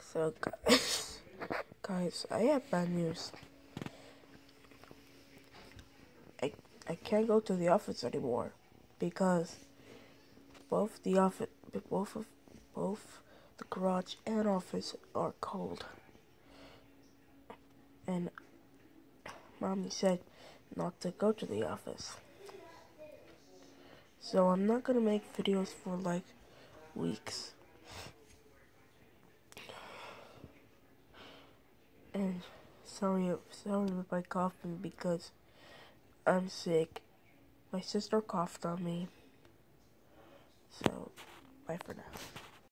So guys, I have bad news. I can't go to the office anymore because both the office, both the garage and office are cold. And Mommy said not to go to the office. So I'm not gonna make videos for like weeks. And sorry with my coughing because I'm sick. My sister coughed on me. So, bye for now.